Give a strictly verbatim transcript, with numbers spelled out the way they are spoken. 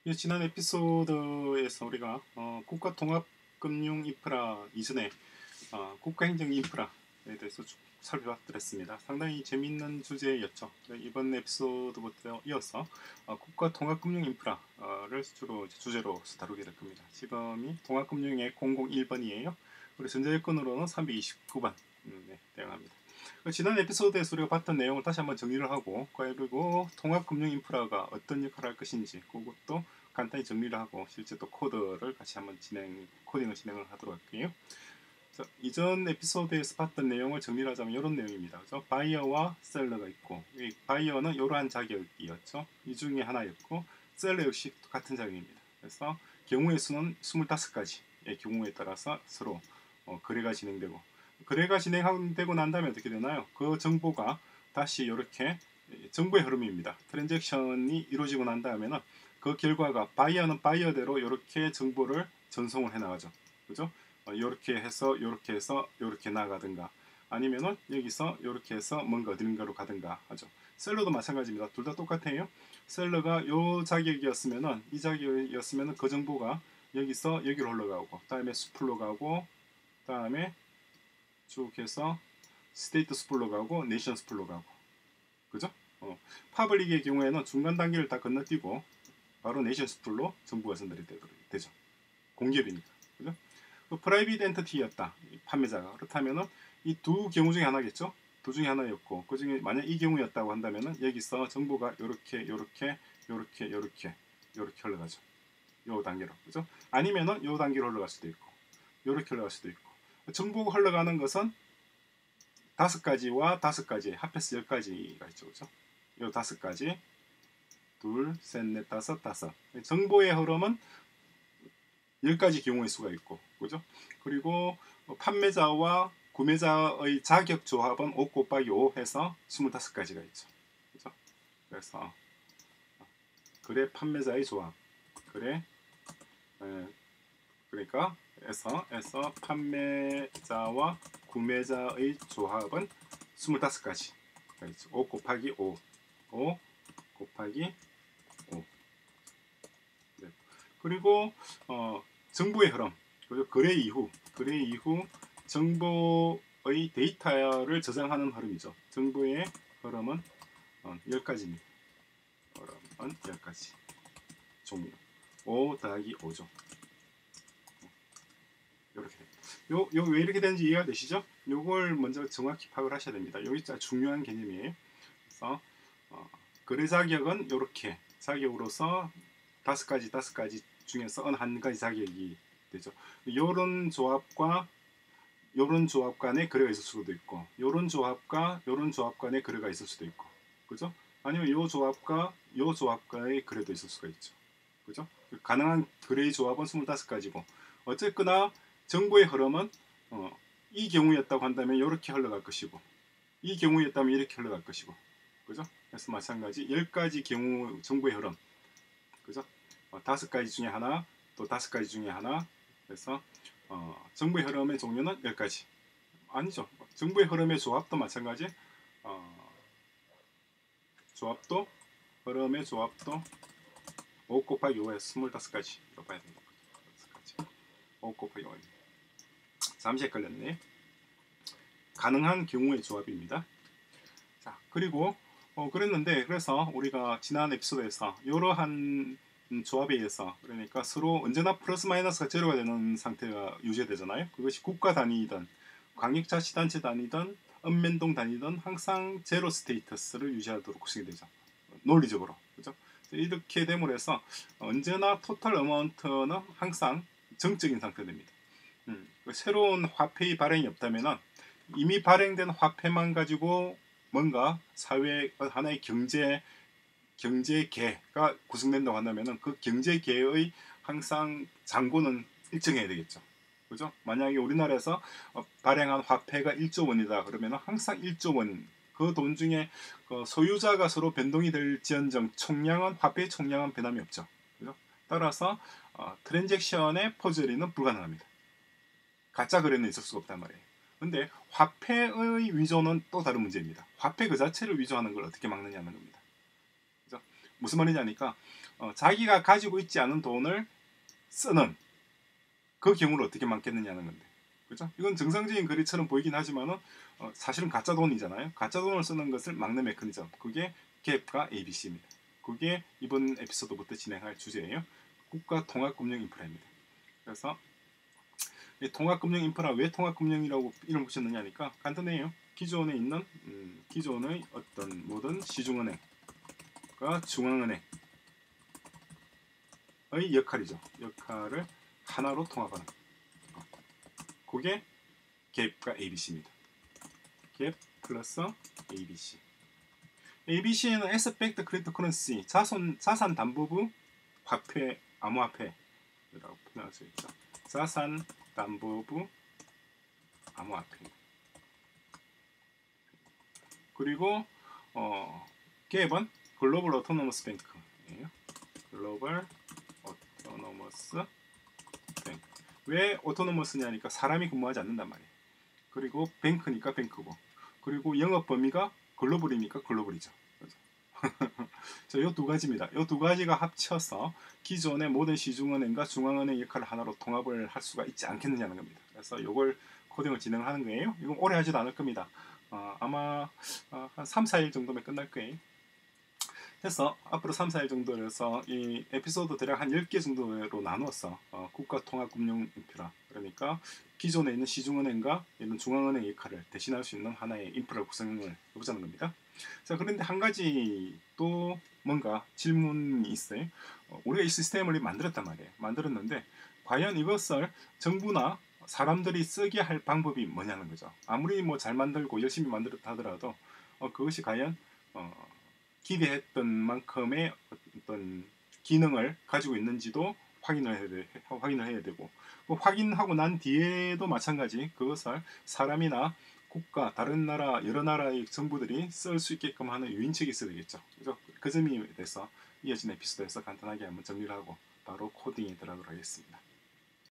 이 지난 에피소드에서 우리가 어, 국가통합금융 인프라 이전에 어, 국가행정 인프라에 대해서 쭉 살펴드렸습니다. 상당히 재미있는 주제였죠. 이번 에피소드부터 이어서 어, 국가통합금융 인프라를 주로 주제로 다루게 될 겁니다. 지금이 통합금융의 공공일 번이에요. 우리 전자여건으로는 삼백이십구 번 음, 네, 대응합니다. 지난 에피소드에서 우리가 봤던 내용을 다시 한번 정리를 하고, 그리고 통합금융 인프라가 어떤 역할을 할 것인지 그것도 간단히 정리를 하고 실제 또 코드를 같이 한번 진행, 코딩을 진행을 하도록 할게요. 자, 이전 에피소드에서 봤던 내용을 정리를 하자면 이런 내용입니다. 그죠? 바이어와 셀러가 있고, 이 바이어는 이러한 자격이었죠. 이 중에 하나였고, 셀러 역시 같은 자격입니다. 그래서 경우의 수는 스물다섯 가지의 경우에 따라서 서로 어, 거래가 진행되고, 거래가 진행되고 난 다음에 어떻게 되나요? 그 정보가 다시 이렇게 정보의 흐름입니다. 트랜잭션이 이루어지고 난 다음에는 그 결과가 바이어는 바이어대로 이렇게 정보를 전송을 해 나가죠. 그죠? 이렇게 해서 이렇게 해서 이렇게 나가든가, 아니면은 여기서 이렇게 해서 뭔가 어딘가로 가든가 하죠. 셀러도 마찬가지입니다. 둘 다 똑같아요. 셀러가 요 자격이었으면은 이 자격이었으면은 그 정보가 여기서 여기로 흘러가고, 다음에 수풀로 가고, 다음에 쭉 해서 스테이트 수풀로 가고, 네이션 수풀로 가고, 그죠? 어, 파블릭의 경우에는 중간 단계를 다 건너뛰고 바로 네이션 수풀로 정보가 전달이 되죠. 공기업이니까, 그죠? 그 프라이빗 엔티티였다, 판매자가. 그렇다면은 이 두 경우 중에 하나겠죠. 두 중에 하나였고, 그 중에 만약 이 경우였다고 한다면은 여기서 정보가 요렇게 요렇게 요렇게 요렇게 요렇게 흘러가죠. 요 단계로, 그죠? 아니면은 요 단계로 흘러갈 수도 있고, 요렇게 흘러갈 수도 있고. 정보가 흘러가는 것은 다섯 가지와 다섯 가지 합해서 열 가지가 있죠, 그죠? 요 다섯 가지, 둘, 셋, 넷, 다섯, 다섯. 정보의 흐름은 열 가지 경우의 수가 있고, 그죠? 그리고 판매자와 구매자의 자격 조합은 오 곱하기 오 해서 스물다섯 가지가 있죠. 그죠? 그래서 그래 판매자의 조합, 그래 에, 그러니까 해서 해서 판매자와 구매자의 조합은 스물다섯 가지가 있죠. 오 곱하기 오, 오 곱하기 오. 네. 그리고 어, 정보의 흐름, 그리고 거래 이후, 거래 이후 정보의 데이터를 저장하는 흐름이죠. 정보의 흐름은 어, 열 가지입니다. 흐름은 열 가지 종류. 오 더하기 오죠. 이렇게 됩니다. 요, 요 왜 이렇게 되는지 이해가 되시죠? 요걸 먼저 정확히 파악을 하셔야 됩니다. 여기 진짜 중요한 개념이에요. 그래서 어, 거래 자격은 이렇게 자격으로서 다섯 가지 다섯 가지 중에서 어느 한 가지 자격이 되죠. 요런 조합과 요런 조합 간의 거래가 있을 수도 있고, 요런 조합과 요런 조합 간의 거래가 있을 수도 있고, 그죠? 아니면 요 조합과 요 조합과의 거래도 있을 수가 있죠. 그죠? 가능한 거래의 조합은 스물다섯 가지고, 어쨌거나 정보의 흐름은 어, 이 경우였다고 한다면 이렇게 흘러갈 것이고, 이 경우였다면 이렇게 흘러갈 것이고, 그죠? 그래서 마찬가지 열 가지 경우 정보의 흐름, 그죠? 어, 다섯 가지 중에 하나, 또 다섯 가지 중에 하나. 그래서 어, 정보의 흐름의 종류는 열 가지. 아니죠. 정보의 흐름의 조합도 마찬가지. 어, 조합도 흐름의 조합도 오 곱하기 오에 스물다섯 가지로 봐야 됩니다. 오 곱하기 오. 잠시 헷갈렸네. 가능한 경우의 조합입니다. 자, 그리고 어, 그랬는데, 그래서 우리가 지난 에피소드에서 이러한 조합에 의해서, 그러니까 서로 언제나 플러스 마이너스가 제로가 되는 상태가 유지되잖아요. 그것이 국가 단위이든 광역자치단체 단위든 읍면동 단위든 항상 제로 스테이터스를 유지하도록 구성이 되죠. 논리적으로, 그죠? 이렇게 됨으로 해서 언제나 토탈 어마운트는 항상 정적인 상태가 됩니다. 음, 새로운 화폐의 발행이 없다면 이미 발행된 화폐만 가지고 뭔가 사회 하나의 경제 경제계가 구성된다고 한다면 그 경제계의 항상 잔고는 일정해야 되겠죠. 그죠? 만약에 우리나라에서 발행한 화폐가 일조 원이다 그러면 항상 일조 원, 그 돈 중에 그 소유자가 서로 변동이 될지언정 총량은 화폐의 총량은 변함이 없죠. 그죠? 따라서 어, 트랜잭션의 퍼즐이는 불가능합니다. 가짜 거래는 있을 수가 없단 말이에요. 근데 화폐의 위조는 또 다른 문제입니다. 화폐 그 자체를 위조하는 걸 어떻게 막느냐는 겁니다. 그죠? 무슨 말이냐 하니까 어, 자기가 가지고 있지 않은 돈을 쓰는 그 경우를 어떻게 막겠느냐는 건데, 그죠? 이건 정상적인 거래처럼 보이긴 하지만은 어, 사실은 가짜 돈이잖아요. 가짜 돈을 쓰는 것을 막는 메커니즘, 그게 갭과 에이비씨입니다. 그게 이번 에피소드부터 진행할 주제예요. 국가 통합금융 인프라입니다. 그래서 이 통합금융 인프라, 왜 통합금융이라고 이름 붙였느냐 하니까 간단해요. 기존에 있는 음, 기존의 어떤 모든 시중은행과 중앙은행의 역할이죠. 역할을 하나로 통합하는, 그게 갭과 에이비씨입니다. 갭 플러스 에이비씨. 에이비씨는 Asset-Backed Cryptocurrency, 자손, 자산 담보부 화폐, 암호화폐라고 표현할 수 있죠. 자산 담보부 암호화폐. 그리고 어, 갭은 글로벌 오토노머스 뱅크예요. 글로벌 오토노머스 뱅크. 왜 오토노머스냐니까 사람이 근무하지 않는단 말이에요. 그리고 뱅크니까 뱅크고, 그리고 영업 범위가 글로벌이니까 글로벌이죠. 자, 이 두 가지입니다. 이 두 가지가 합쳐서 기존의 모든 시중은행과 중앙은행 역할을 하나로 통합을 할 수가 있지 않겠느냐는 겁니다. 그래서 이걸 코딩을 진행하는 거예요. 이건 오래 하지도 않을 겁니다. 어, 아마 어, 한 삼, 사 일 정도면 끝날 거예요. 그래서 앞으로 삼, 사 일 정도에서 이 에피소드 대략 한 열 개 정도로 나누었어. 어, 국가통합금융 인프라, 그러니까 기존에 있는 시중은행과 이런 중앙은행 역할을 대신할 수 있는 하나의 인프라 구성을 해보자는 겁니다. 자, 그런데 한 가지 또 뭔가 질문이 있어요. 어, 우리가 이 시스템을 만들었단 말이에요. 만들었는데 과연 이것을 정부나 사람들이 쓰게 할 방법이 뭐냐는 거죠. 아무리 뭐 잘 만들고 열심히 만들었다 하더라도 어, 그것이 과연 어, 기대했던 만큼의 어떤 기능을 가지고 있는지도 확인을 해야, 돼, 확인을 해야 되고, 그 확인하고 난 뒤에도 마찬가지 그것을 사람이나 국가, 다른 나라, 여러 나라의 정부들이 쓸 수 있게끔 하는 유인책이 있어야 되겠죠. 그래서 그 점에 대해서 이어진 에피소드에서 간단하게 한번 정리를 하고 바로 코딩에 들어가도록 하겠습니다.